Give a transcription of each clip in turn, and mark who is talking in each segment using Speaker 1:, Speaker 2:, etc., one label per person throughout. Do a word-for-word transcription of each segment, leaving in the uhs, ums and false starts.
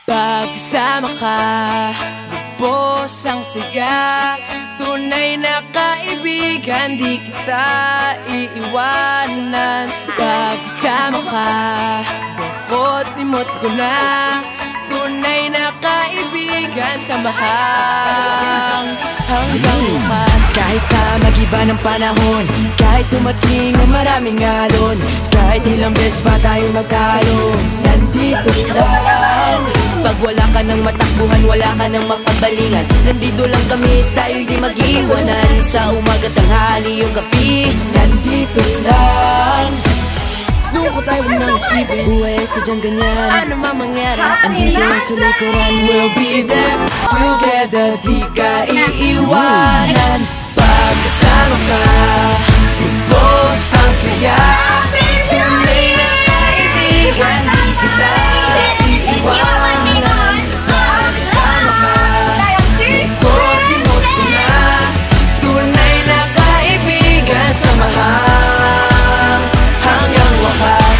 Speaker 1: Pagkasama ka, lubos ang saya. Tunay na kaibigan, di kita iiwanan. Pagkasama ka, lungkot limot ko na. Tunay na kaibigan, samahang hanggang bukas.
Speaker 2: Kahit pa mag-iba ng panahon, kahit tumating ang maraming alon, kahit ilang beses pa tayo magtalo, nandito lang.
Speaker 1: Pag wala ka ng matakbuhan, wala ka ng mapagbalingan, nandito lang kami, tayo'y di mag-iwanan. Sa umaga, tanghali o gabi,
Speaker 2: nandito lang. Lungkot tayo nang isipin, buhay sadyang ganyan.
Speaker 1: Ano man mangyari,
Speaker 2: andito lang sa likuran.
Speaker 1: We'll be there together, di ka iiwanan. Pagkasama ka, lubos ang saya. Tunay na kaibigan, di kita iiwanan. Pagkasama ka, lungkot limot ko na. Tunay na kaibigan, samahang hanggang wakas.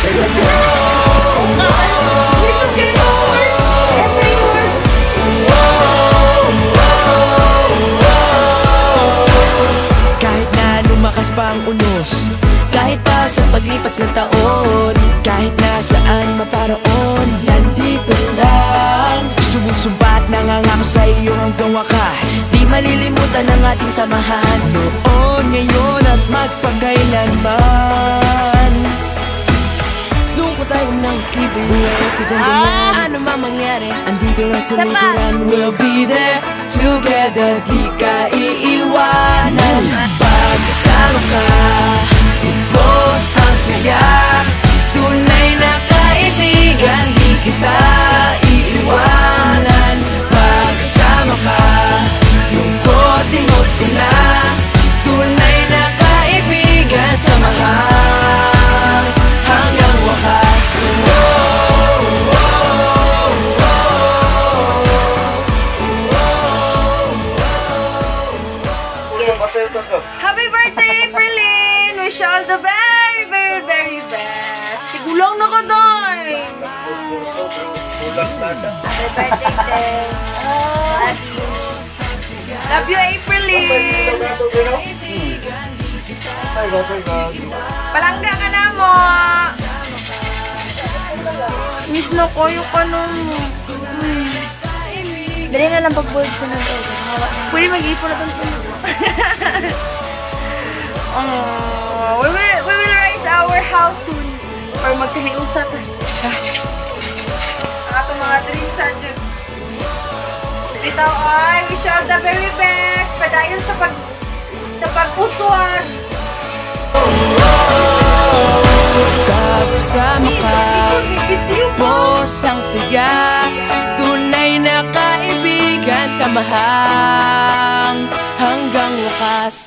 Speaker 2: Kahit na lumakas pa ang unos,
Speaker 1: kahit pa sa paglipas ng taon,
Speaker 2: kahit nasaan maparoon, nandito lang. Sumusumpa at nangangako sa iyo hanggang wakas.
Speaker 1: di malilimutan ang ating samahan.
Speaker 2: Noon, ngayon at magpakailanman. Lungkot tayo nang isipin, buhay sadyang ganyan.
Speaker 1: Ah, ano man mangyari,
Speaker 2: andito lang sa likuran.
Speaker 1: we'll be there together, di ka iiwanan. Pagkasama ka, lubos ang saya. Tunay na kaibigan, di kita iiwanan. Pagkasama ka, lungkot limot ko na. Tunay na kaibigan, samahang hanggang wakas.
Speaker 3: Happy birthday, Aprilyn! Wish you all the very, very, very best. Tigulang na ka, Day! Happy birthday, Day! Love you, Aprilyn! Palangga ka na mo! Miss na ko yung kanong mo. Hmm.
Speaker 4: Dali na lang pag-bulls na nag-o.
Speaker 3: Pwede mag-ipon na itong puno. Oh, we will, we will raise our house soon. Or magkahiusa ta. Ang atong mga dreams sa June. Bitaw, ay, wish you all the very best. Padayon sa pag sa pag-uswag.
Speaker 1: Pagkasama ka, lubos ang saya. Tunay na kaibigan, samahang hanggang wakas.